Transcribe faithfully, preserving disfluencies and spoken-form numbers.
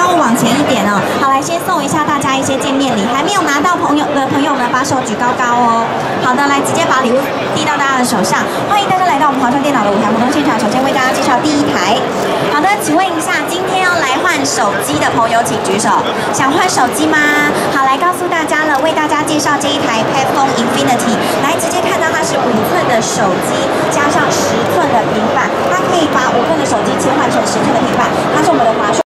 帮我往前一点哦。好，来先送一下大家一些见面礼，还没有拿到朋友的朋友们，把手举高高哦。好的，来直接把礼物递到大家的手上。欢迎大家来到我们华创电脑的舞台活动现场。首先为大家介绍第一台。好的，请问一下，今天要来换手机的朋友请举手。想换手机吗？好，来告诉大家了，为大家介绍这一台 Padphone Infinity。来直接看到它是五寸的手机，加上十寸的平板，它可以把五寸的手机切换成十寸的平板，它是我们的华硕。